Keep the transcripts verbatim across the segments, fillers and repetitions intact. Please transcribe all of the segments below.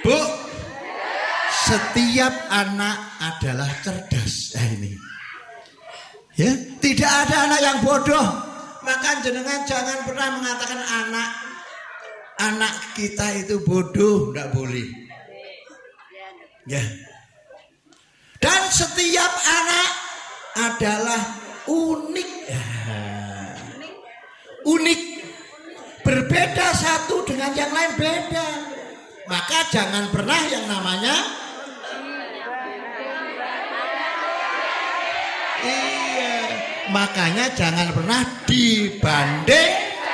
Bu, setiap anak adalah cerdas. Nah, ini. Ya, tidak ada anak yang bodoh. Maka jenengan jangan pernah mengatakan anak anak kita itu bodoh, enggak boleh. Ya. Dan setiap anak adalah unik. Ya. Unik. Berbeda satu dengan yang lain beda. Maka jangan pernah yang namanya iya, makanya jangan pernah dibanding.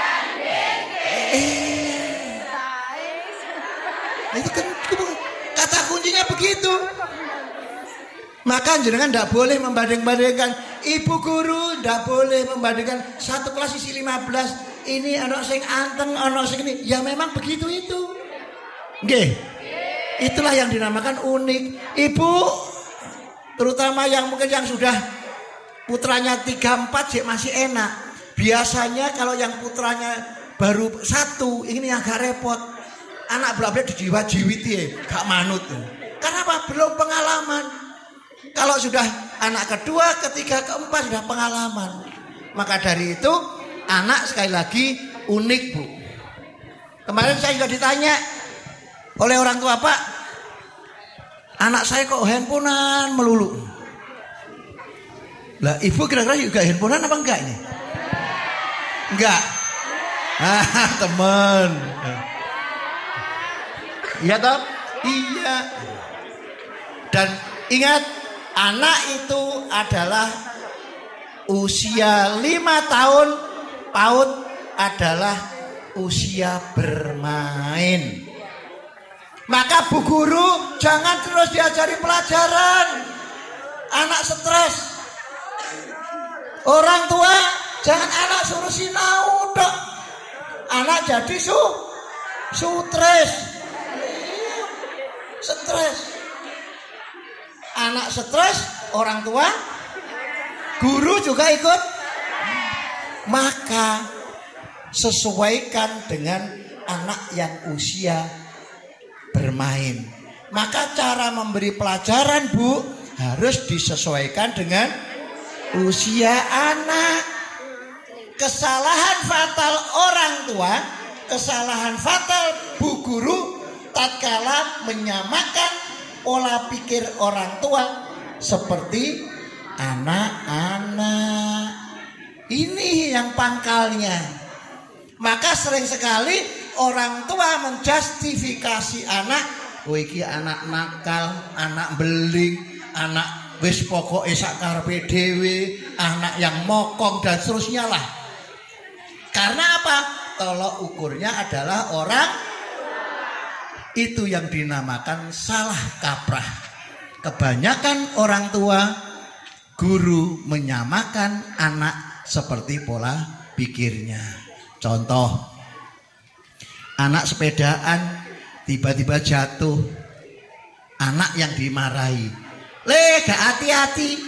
Iya. Itu kan kata kuncinya begitu. Maka jenengan tidak boleh membanding-bandingkan. Ibu guru tidak boleh membandingkan satu kelas isi lima belas. Ini anak sing anteng, anak sing ini. Ya memang begitu itu. Nggih. Itulah yang dinamakan unik. Ibu terutama yang mungkin yang sudah putranya tiga empat sih masih enak. Biasanya kalau yang putranya baru satu, ini yang agak repot. Anak berapa dijiwa-jiwiti ya, gak manut. Karena apa? Belum pengalaman. Kalau sudah anak kedua, ketiga, keempat sudah pengalaman. Maka dari itu anak sekali lagi unik, Bu. Kemarin saya juga ditanya oleh orang tua, Pak, anak saya kok handphonean melulu. Lah ibu kira-kira juga handphonean apa enggak ini? Enggak. Ah, teman. Iya toh? Iya. Dan ingat, anak itu adalah usia lima tahun, PAUD adalah usia bermain. Maka bu guru jangan terus diajari pelajaran. Anak stres. Orang tua jangan anak suruh sinau dok. Anak jadi su stres. Stres. Anak stres, orang tua, guru juga ikut. Maka sesuaikan dengan anak yang usia bermain. Maka cara memberi pelajaran, Bu, harus disesuaikan dengan usia anak. Kesalahan fatal orang tua, kesalahan fatal bu guru tatkala menyamakan pola pikir orang tua seperti anak-anak. Ini yang pangkalnya. Maka sering sekali orang tua menjustifikasi anak, oh iki anak nakal, anak beling, anak wis pokoke sak karepe dhewe, anak yang mokong dan seterusnya lah. Karena apa? Tolok ukurnya adalah orang itu yang dinamakan salah kaprah. Kebanyakan orang tua, guru menyamakan anak seperti pola pikirnya. Contoh, anak sepedaan tiba-tiba jatuh, anak yang dimarahi, le gak hati-hati.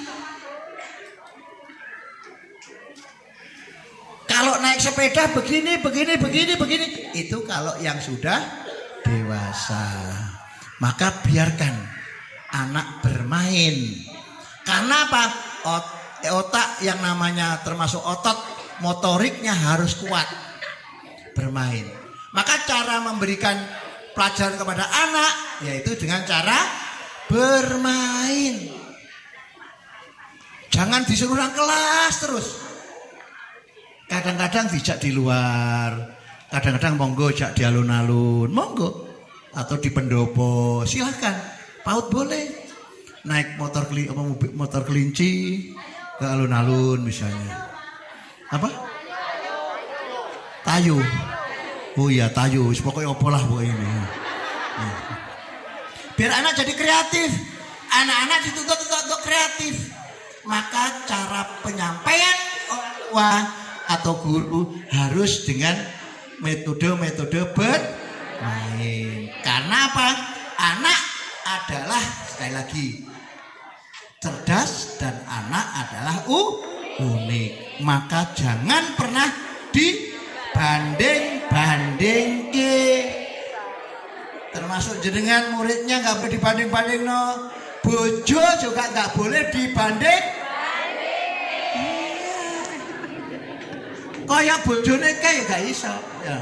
Kalau naik sepeda begini, begini, begini, begini. Itu kalau yang sudah dewasa. Maka biarkan anak bermain. Karena apa? Otak yang namanya termasuk otot motoriknya harus kuat. Bermain. Maka cara memberikan pelajaran kepada anak yaitu dengan cara bermain. Jangan disuruh orang kelas terus. Kadang-kadang dijak di luar, kadang-kadang monggo jak di alun-alun, monggo, atau di pendopo, silahkan. PAUD boleh naik motor keli, apa, motor kelinci ke alun-alun misalnya. Apa? Tayu. Oh iya tayu, pokoknya opo lah bu ini. Biar anak jadi kreatif, anak-anak dituntut untuk kreatif. Maka cara penyampaian orang tua atau guru harus dengan metode-metode bermain. Karena apa? Anak adalah sekali lagi cerdas dan anak adalah uh, unik. Maka jangan pernah dibanding-bandingke. Termasuk termasuk jenengan muridnya nggak boleh dibanding-banding no. Bojo juga nggak boleh dibanding. Kayak bojone kayak gak iso. Ya.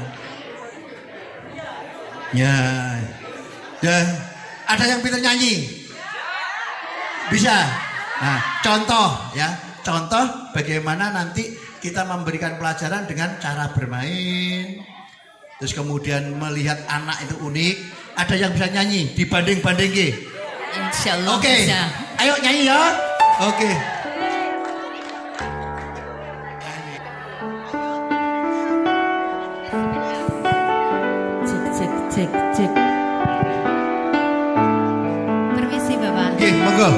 Ya. Ya. Ada yang pintar nyanyi? Bisa. Nah, contoh ya. Contoh bagaimana nanti kita memberikan pelajaran dengan cara bermain. Terus kemudian melihat anak itu unik. Ada yang bisa nyanyi dibanding-banding ke? Insya Allah okay. bisa. Ayo nyanyi ya. Oke. Okay. Cek cek cek cek. Permisi Bapak. Oke, okay, monggo.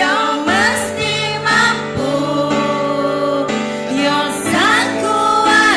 Yo sang kuat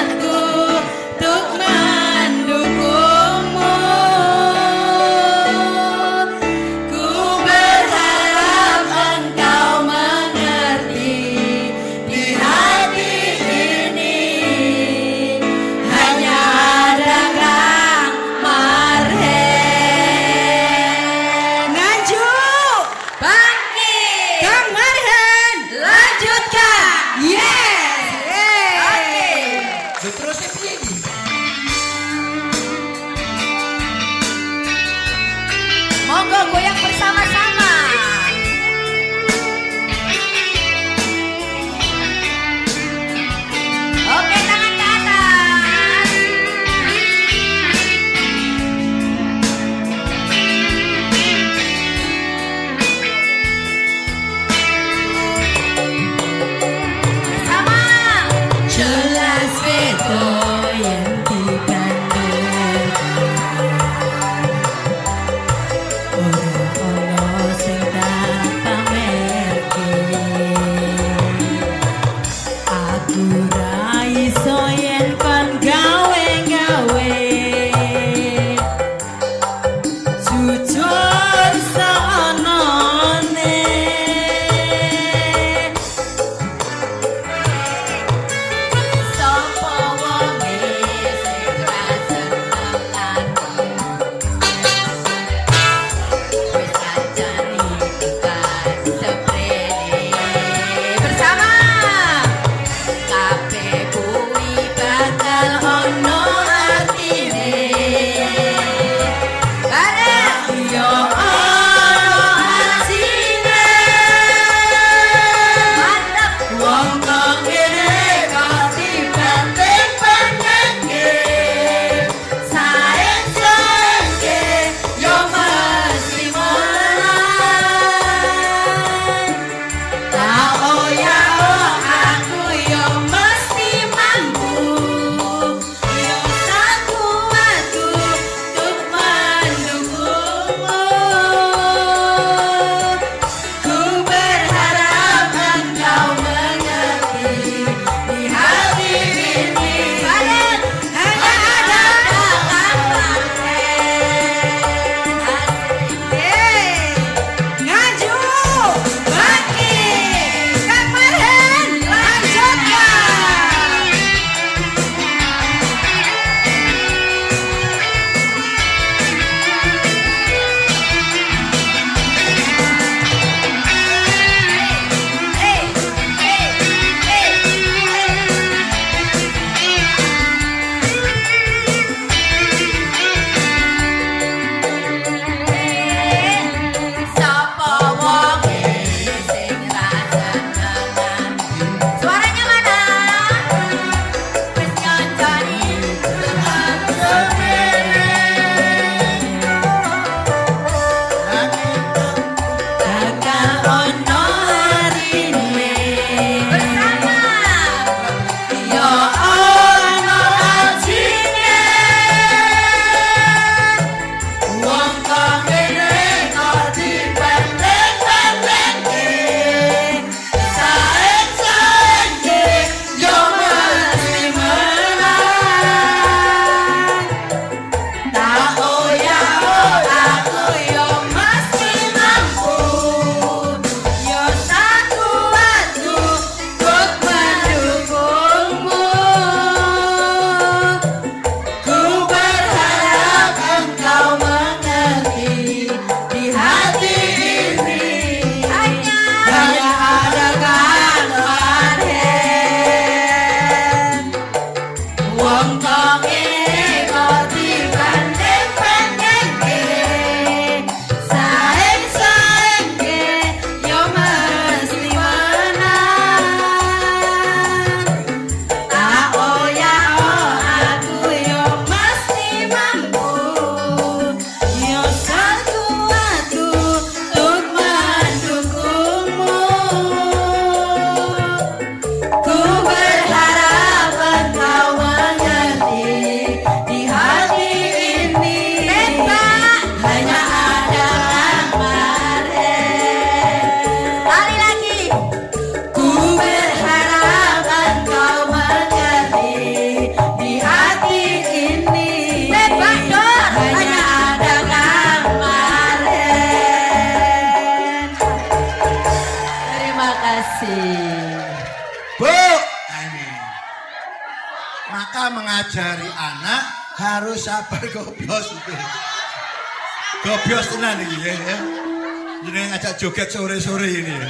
kasih. Bu, ini. Maka mengajari anak harus sabar gobios itu. Gobios tenan iki ya. Ini ngajak joget sore-sore ini ya.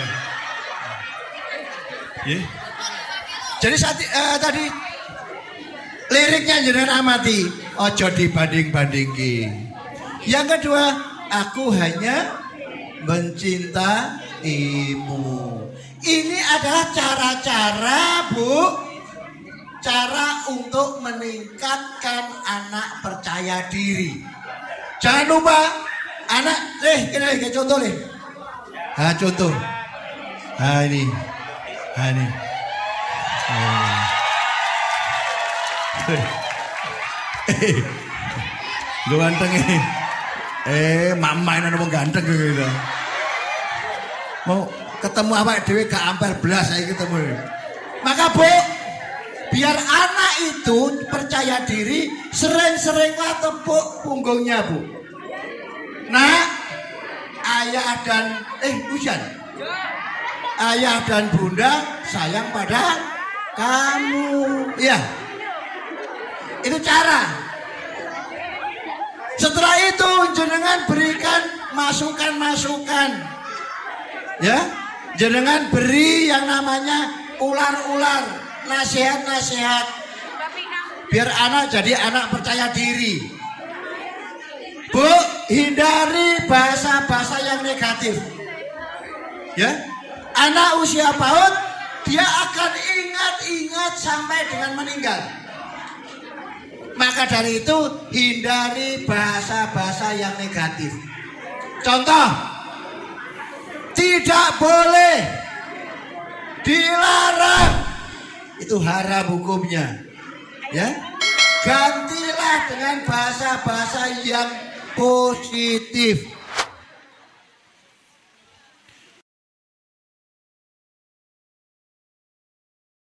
Ya. Jadi saat, uh, tadi liriknya jenengan amati, ojo dibanding-bandingki. Yang kedua, aku hanya mencintaimu. Ini adalah cara-cara, Bu, cara untuk meningkatkan anak percaya diri. Jangan lupa anak, eh ini kayak contoh nih. Ah contoh. Ah ini, ah ini. Oh. Eh, lu ganteng ini. Eh, mama ini mau ganteng gitu. Mau ketemu apa dewe gak ampere belas saya ketemu. Maka Bu, biar anak itu percaya diri, sering-seringlah tepuk punggungnya Bu. Nah, ayah dan eh hujan. Ayah dan bunda sayang pada kamu. Iya. Itu cara. Setelah itu jenengan berikan masukan-masukan. Ya, jenengan beri yang namanya ular-ular, nasihat-nasihat. Biar anak jadi anak percaya diri. Bu, hindari bahasa-bahasa yang negatif. Ya, anak usia PAUD dia akan ingat-ingat sampai dengan meninggal. Maka dari itu hindari bahasa-bahasa yang negatif. Contoh, tidak boleh, dilarang, itu haram hukumnya. Ya, gantilah dengan bahasa-bahasa yang positif.